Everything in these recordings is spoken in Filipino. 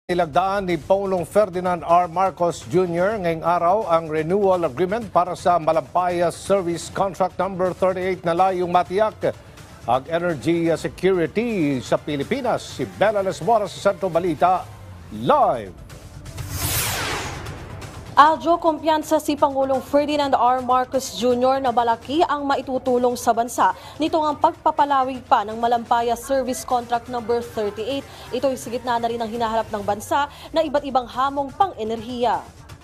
Nilagdaan ni Pangulong Ferdinand R. Marcos Jr. ngayong araw ang renewal agreement para sa Malampaya Service Contract number 38 na layong matiyak ang energy security sa Pilipinas. Si Bella Lesmora sa Sentro Balita, live. Aljo, kumpiyansa si Pangulong Ferdinand R. Marcos Jr. na malaki ang maitutulong sa bansa nito ang pagpapalawig pa ng Malampaya Service Contract number 38. Ito ay sa gitna na rin ang hinaharap ng bansa na iba't ibang hamong pang-enerhiya.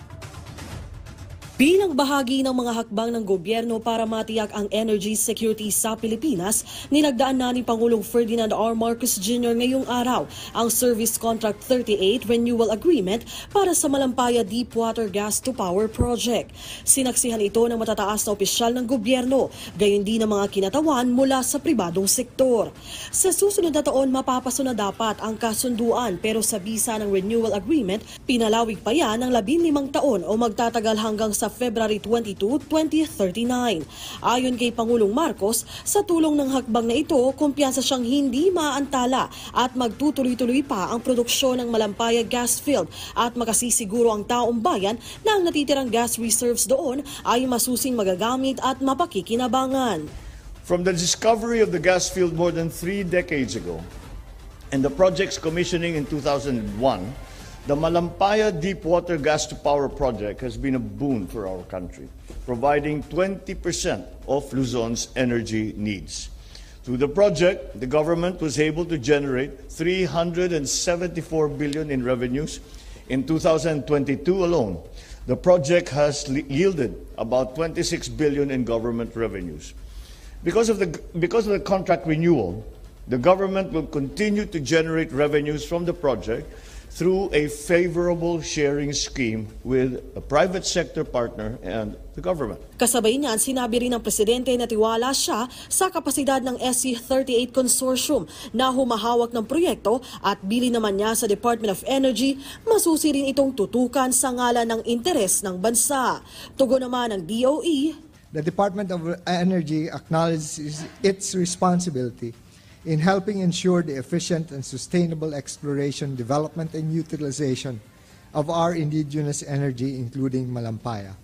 Bilang bahagi ng mga hakbang ng gobyerno para matiyak ang energy security sa Pilipinas, nilagdaan na ni Pangulong Ferdinand R. Marcos Jr. ngayong araw ang Service Contract 38 Renewal Agreement para sa Malampaya Deepwater Gas to Power Project. Sinaksihan ito ng matataas na opisyal ng gobyerno, gayon din ng mga kinatawan mula sa pribadong sektor. Sa susunod na taon, mapapaso na dapat ang kasunduan pero sa bisa ng Renewal Agreement, pinalawig pa yan ng 15 taon o magtatagal hanggang sa February 22, 2039. Ayon kay Pangulong Marcos, sa tulong ng hakbang na ito, kumpiyansa siyang hindi maaantala at magtutuloy-tuloy pa ang produksyon ng Malampaya Gas Field at makasisiguro ang taong bayan na ang natitirang gas reserves doon ay masusing magagamit at mapakikinabangan. From the discovery of the gas field more than 3 decades ago and the project's commissioning in 2001, the Malampaya Deepwater Gas to Power project has been a boon for our country, providing 20% of Luzon's energy needs. Through the project, the government was able to generate 374 billion in revenues. In 2022 alone, the project has yielded about 26 billion in government revenues. Because of the contract renewal, the government will continue to generate revenues from the project through a favorable sharing scheme with a private sector partner and the government. Kasabay niyan, sinabi rin ng Presidente na tiwala siya sa kapasidad ng SC38 Consortium na humahawak ng proyekto at bili naman niya sa Department of Energy, masusi rin itong tutukan sa ngalan ng interes ng bansa. Tugon naman ng DOE, the Department of Energy acknowledges its responsibility in helping ensure the efficient and sustainable exploration, development, and utilization of our indigenous energy, including Malampaya.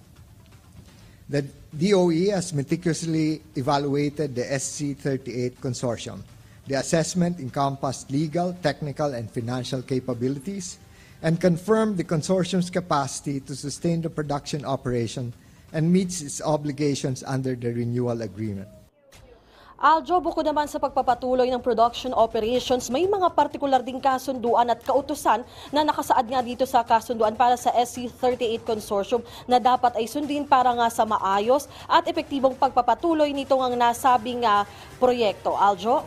The DOE has meticulously evaluated the SC38 Consortium. The assessment encompassed legal, technical, and financial capabilities and confirmed the consortium's capacity to sustain the production operation and meets its obligations under the renewal agreement. Aljo, bukod naman sa pagpapatuloy ng production operations, may mga partikular ding kasunduan at kautusan na nakasaad nga dito sa kasunduan para sa SC38 Consortium na dapat ay sundin para nga sa maayos at epektibong pagpapatuloy nito ang nasabing proyekto. Aljo?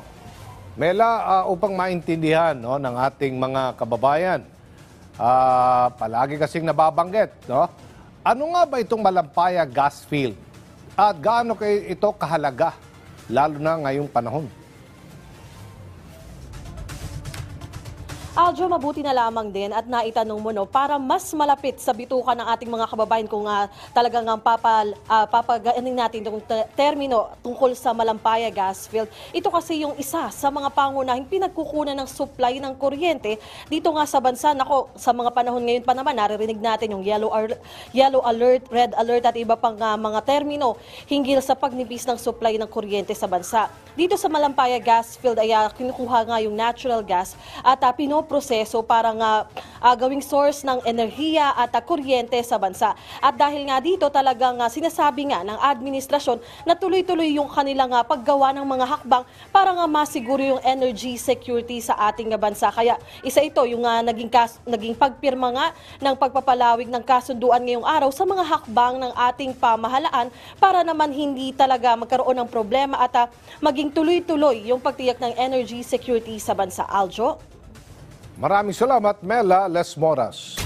Mela, upang maintindihan ng ating mga kababayan, palagi kasing nababanggit, ano nga ba itong Malampaya Gas Field? At gaano ito kahalaga? Lalo na ngayong panahon. Aljo, mabuti na lamang din at naitanong mo para mas malapit sa bitukan ng ating mga kababayan kung talagang papagaanin natin itong termino tungkol sa Malampaya Gas Field. Ito kasi yung isa sa mga pangunahing pinagkukunan ng supply ng kuryente dito nga sa bansa. Nako, sa mga panahon ngayon pa naman, naririnig natin yung yellow alert, red alert at iba pang mga termino hinggil sa pagnipis ng supply ng kuryente sa bansa. Dito sa Malampaya Gas Field ay kinukuha nga yung natural gas at pinoproseso para nga gawing source ng enerhiya at kuryente sa bansa. At dahil nga dito talagang sinasabi nga ng administrasyon na tuloy-tuloy yung kanilang paggawa ng mga hakbang para nga masiguro yung energy security sa ating bansa. Kaya isa ito yung naging pagpirma nga ng pagpapalawig ng kasunduan ngayong araw sa mga hakbang ng ating pamahalaan para naman hindi talaga magkaroon ng problema at maging tuloy-tuloy yung pagtiyak ng energy security sa bansa. Aljo? Maraming salamat, Mela Lesmoras.